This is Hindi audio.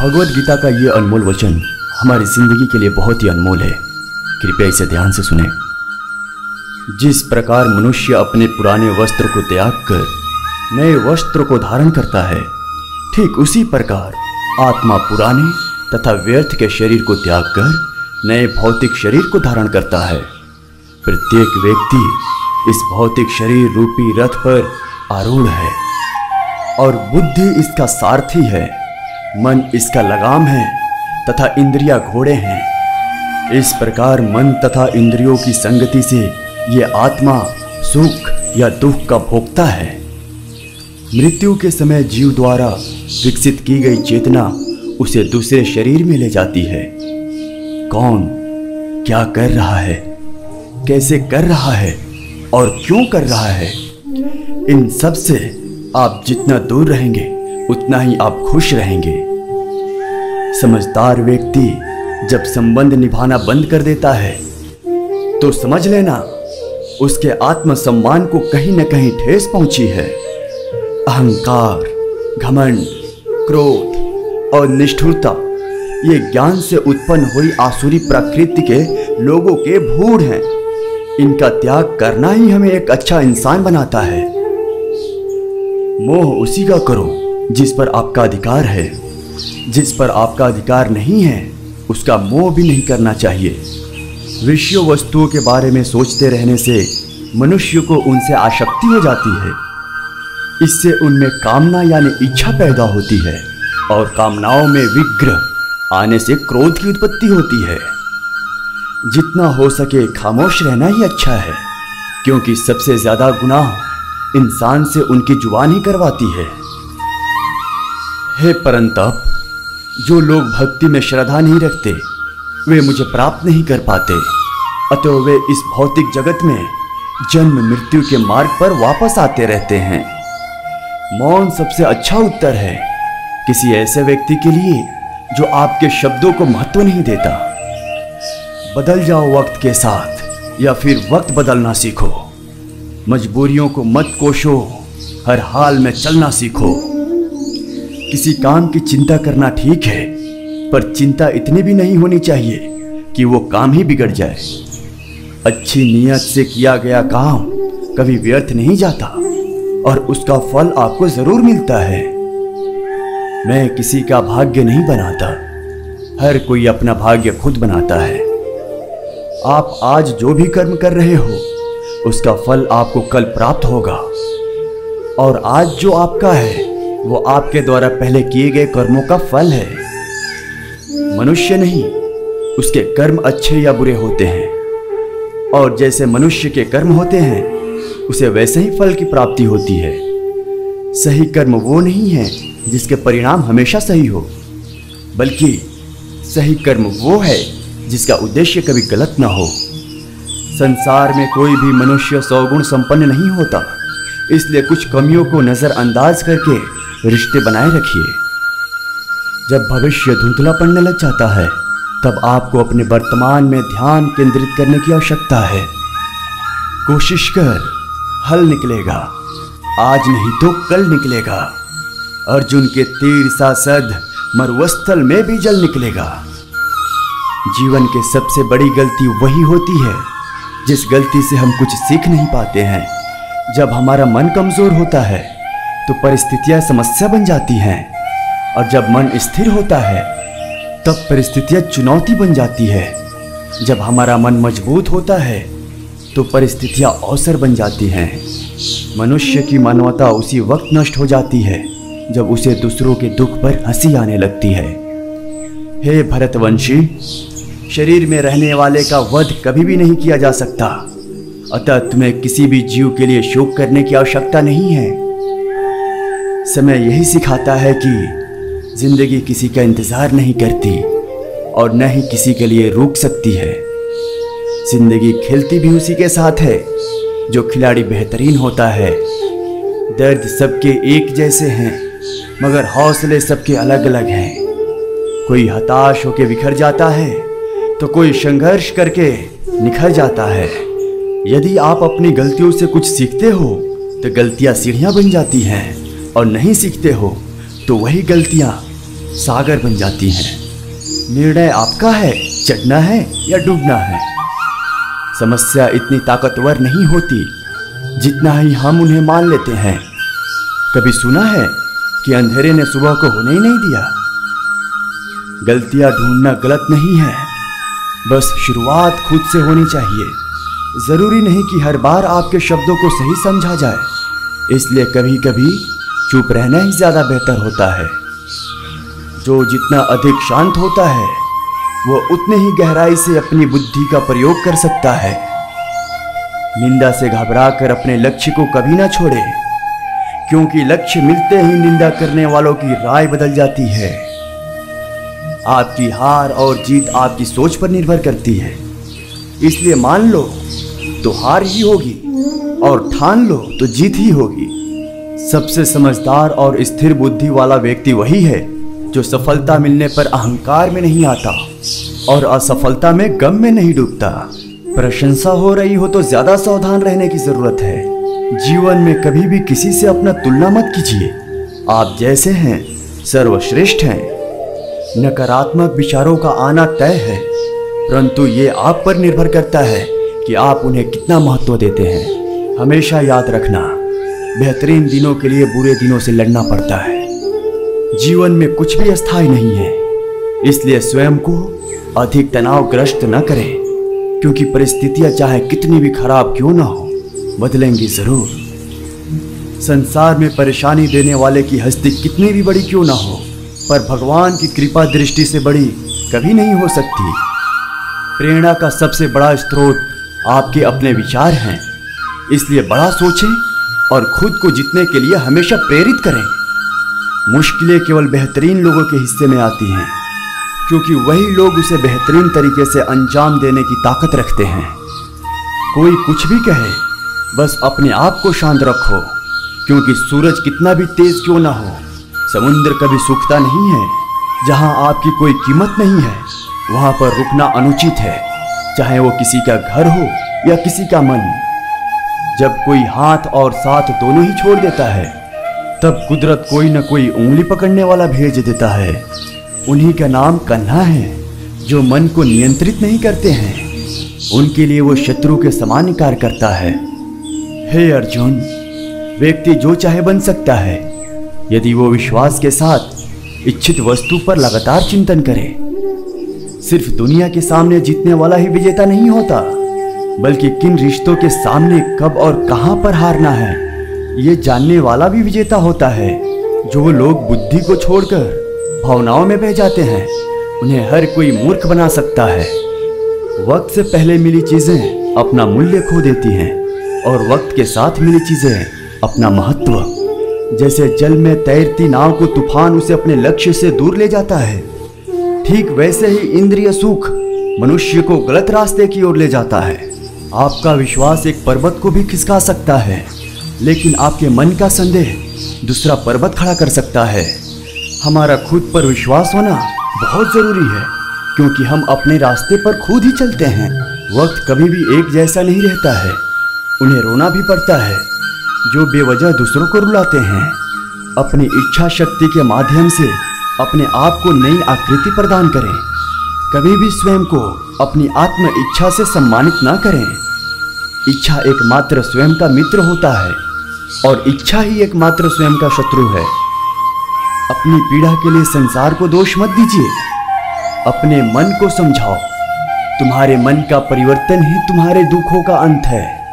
भगवद गीता का ये अनमोल वचन हमारी जिंदगी के लिए बहुत ही अनमोल है। कृपया इसे ध्यान से सुने। जिस प्रकार मनुष्य अपने पुराने वस्त्र को त्याग कर नए वस्त्र को धारण करता है, ठीक उसी प्रकार आत्मा पुराने तथा व्यर्थ के शरीर को त्याग कर नए भौतिक शरीर को धारण करता है। प्रत्येक व्यक्ति इस भौतिक शरीर रूपी रथ पर आरूढ़ है और बुद्धि इसका सारथी है, मन इसका लगाम है तथा इंद्रियां घोड़े हैं। इस प्रकार मन तथा इंद्रियों की संगति से ये आत्मा सुख या दुख का भोक्ता है। मृत्यु के समय जीव द्वारा विकसित की गई चेतना उसे दूसरे शरीर में ले जाती है। कौन क्या कर रहा है, कैसे कर रहा है और क्यों कर रहा है, इन सब से आप जितना दूर रहेंगे उतना ही आप खुश रहेंगे। समझदार व्यक्ति जब संबंध निभाना बंद कर देता है तो समझ लेना उसके आत्मसम्मान को कहीं न कहीं ठेस पहुंची है। अहंकार, घमंड, क्रोध और निष्ठुरता ये ज्ञान से उत्पन्न हुई आसुरी प्रकृति के लोगों के भूड हैं। इनका त्याग करना ही हमें एक अच्छा इंसान बनाता है। मोह उसी का करो जिस पर आपका अधिकार है। जिस पर आपका अधिकार नहीं है उसका मोह भी नहीं करना चाहिए। विषय वस्तुओं के बारे में सोचते रहने से मनुष्य को उनसे आसक्ति हो जाती है। इससे उनमें कामना यानी इच्छा पैदा होती है और कामनाओं में विग्रह आने से क्रोध की उत्पत्ति होती है। जितना हो सके खामोश रहना ही अच्छा है, क्योंकि सबसे ज्यादा गुनाह इंसान से उनकी जुबान ही करवाती है। हे परंतप, जो लोग भक्ति में श्रद्धा नहीं रखते वे मुझे प्राप्त नहीं कर पाते, अतः वे इस भौतिक जगत में जन्म मृत्यु के मार्ग पर वापस आते रहते हैं। मौन सबसे अच्छा उत्तर है किसी ऐसे व्यक्ति के लिए जो आपके शब्दों को महत्व नहीं देता। बदल जाओ वक्त के साथ या फिर वक्त बदलना सीखो। मजबूरियों को मत कोशो, हर हाल में चलना सीखो। किसी काम की चिंता करना ठीक है, पर चिंता इतनी भी नहीं होनी चाहिए कि वो काम ही बिगड़ जाए। अच्छी नीयत से किया गया काम कभी व्यर्थ नहीं जाता और उसका फल आपको जरूर मिलता है। मैं किसी का भाग्य नहीं बनाता, हर कोई अपना भाग्य खुद बनाता है। आप आज जो भी कर्म कर रहे हो उसका फल आपको कल प्राप्त होगा, और आज जो आपका है वो आपके द्वारा पहले किए गए कर्मों का फल है। मनुष्य नहीं, उसके कर्म अच्छे या बुरे होते हैं, और जैसे मनुष्य के कर्म होते हैं उसे वैसे ही फल की प्राप्ति होती है। सही कर्म वो नहीं है जिसके परिणाम हमेशा सही हो, बल्कि सही कर्म वो है जिसका उद्देश्य कभी गलत ना हो। संसार में कोई भी मनुष्य सौगुण संपन्न नहीं होता, इसलिए कुछ कमियों को नजरअंदाज करके रिश्ते बनाए रखिए। जब भविष्य धुंधला पड़ने लग जाता है तब आपको अपने वर्तमान में ध्यान केंद्रित करने की आवश्यकता है। कोशिश कर, हल निकलेगा, आज नहीं तो कल निकलेगा। अर्जुन के तीर सा सद मरुस्थल में भी जल निकलेगा। जीवन के सबसे बड़ी गलती वही होती है जिस गलती से हम कुछ सीख नहीं पाते हैं। जब हमारा मन कमजोर होता है तो परिस्थितियां समस्या बन जाती हैं, और जब मन स्थिर होता है तब परिस्थितियां चुनौती बन जाती है। जब हमारा मन मजबूत होता है तो परिस्थितियां अवसर बन जाती हैं। मनुष्य की मानवता उसी वक्त नष्ट हो जाती है जब उसे दूसरों के दुख पर हंसी आने लगती है। हे भरतवंशी, शरीर में रहने वाले का वध कभी भी नहीं किया जा सकता, अतः तुम्हें किसी भी जीव के लिए शोक करने की आवश्यकता नहीं है। समय यही सिखाता है कि जिंदगी किसी का इंतजार नहीं करती और न ही किसी के लिए रुक सकती है। जिंदगी खेलती भी उसी के साथ है जो खिलाड़ी बेहतरीन होता है। दर्द सबके एक जैसे हैं, मगर हौसले सबके अलग अलग हैं। कोई हताश होकर बिखर जाता है तो कोई संघर्ष करके निखर जाता है। यदि आप अपनी गलतियों से कुछ सीखते हो तो गलतियां सीढ़ियां बन जाती हैं, और नहीं सीखते हो तो वही गलतियां सागर बन जाती हैं। निर्णय आपका है, चढ़ना है या डूबना है। समस्या इतनी ताकतवर नहीं होती जितना ही हम उन्हें मान लेते हैं। कभी सुना है कि अंधेरे ने सुबह को होने ही नहीं दिया। गलतियां ढूंढना गलत नहीं है, बस शुरुआत खुद से होनी चाहिए। जरूरी नहीं कि हर बार आपके शब्दों को सही समझा जाए, इसलिए कभी कभी चुप रहना ही ज्यादा बेहतर होता है। जो जितना अधिक शांत होता है वो उतने ही गहराई से अपनी बुद्धि का प्रयोग कर सकता है। निंदा से घबराकर अपने लक्ष्य को कभी ना छोड़े, क्योंकि लक्ष्य मिलते ही निंदा करने वालों की राय बदल जाती है। आपकी हार और जीत आपकी सोच पर निर्भर करती है, इसलिए मान लो तो हार ही होगी और ठान लो तो जीत ही होगी। सबसे समझदार और स्थिर बुद्धि वाला व्यक्ति वही है जो सफलता मिलने पर अहंकार में नहीं आता और असफलता में गम में नहीं डूबता। प्रशंसा हो रही हो तो ज्यादा सावधान रहने की जरूरत है। जीवन में कभी भी किसी से अपना तुलना मत कीजिए। आप जैसे हैं सर्वश्रेष्ठ हैं। नकारात्मक विचारों का आना तय है, परंतु ये आप पर निर्भर करता है कि आप उन्हें कितना महत्व देते हैं। हमेशा याद रखना, बेहतरीन दिनों के लिए बुरे दिनों से लड़ना पड़ता है। जीवन में कुछ भी अस्थायी नहीं है, इसलिए स्वयं को अधिक तनावग्रस्त न करें, क्योंकि परिस्थितियां चाहे कितनी भी खराब क्यों ना हो, बदलेंगी जरूर। संसार में परेशानी देने वाले की हस्ती कितनी भी बड़ी क्यों ना हो, पर भगवान की कृपा दृष्टि से बड़ी कभी नहीं हो सकती। प्रेरणा का सबसे बड़ा स्रोत आपके अपने विचार हैं, इसलिए बड़ा सोचें और खुद को जीतने के लिए हमेशा प्रेरित करें। मुश्किलें केवल बेहतरीन लोगों के हिस्से में आती हैं, क्योंकि वही लोग उसे बेहतरीन तरीके से अंजाम देने की ताकत रखते हैं। कोई कुछ भी कहे, बस अपने आप को शांत रखो, क्योंकि सूरज कितना भी तेज क्यों ना हो, समुद्र कभी सूखता नहीं है। जहां आपकी कोई कीमत नहीं है वहां पर रुकना अनुचित है, चाहे वो किसी का घर हो या किसी का मन। जब कोई हाथ और साथ दोनों ही छोड़ देता है, तब कुदरत कोई न कोई उंगली पकड़ने वाला भेज देता है। उन्हीं का नाम कन्हा है, जो मन को नियंत्रित नहीं करते हैं। उनके लिए वो शत्रु के समान कार्य करता है। हे अर्जुन, व्यक्ति जो चाहे बन सकता है, यदि वो विश्वास के साथ इच्छित वस्तु पर लगातार चिंतन करे। सिर्फ दुनिया के सामने जीतने वाला ही विजेता नहीं होता, बल्कि किन रिश्तों के सामने कब और कहां पर हारना है, ये जानने वाला भी विजेता होता है। जो लोग बुद्धि को छोड़कर भावनाओं में बह जाते हैं, उन्हें हर कोई मूर्ख बना सकता है। वक्त से पहले मिली चीजें अपना मूल्य खो देती हैं, और वक्त के साथ मिली चीजें अपना महत्व। जैसे जल में तैरती नाव को तूफान उसे अपने लक्ष्य से दूर ले जाता है, ठीक वैसे ही इंद्रिय सुख मनुष्य को गलत रास्ते की ओर ले जाता है। आपका विश्वास एक पर्वत को भी खिसका सकता है, लेकिन आपके मन का संदेह दूसरा पर्वत खड़ा कर सकता है। हमारा खुद पर विश्वास होना बहुत जरूरी है, क्योंकि हम अपने रास्ते पर खुद ही चलते हैं। वक्त कभी भी एक जैसा नहीं रहता है, उन्हें रोना भी पड़ता है जो बेवजह दूसरों को रुलाते हैं। अपनी इच्छा शक्ति के माध्यम से अपने आप को नई आकृति प्रदान करें। कभी भी स्वयं को अपनी आत्म इच्छा से सम्मानित ना करें। इच्छा एकमात्र स्वयं का मित्र होता है, और इच्छा ही एकमात्र स्वयं का शत्रु है। अपनी पीड़ा के लिए संसार को दोष मत दीजिए, अपने मन को समझाओ। तुम्हारे मन का परिवर्तन ही तुम्हारे दुखों का अंत है।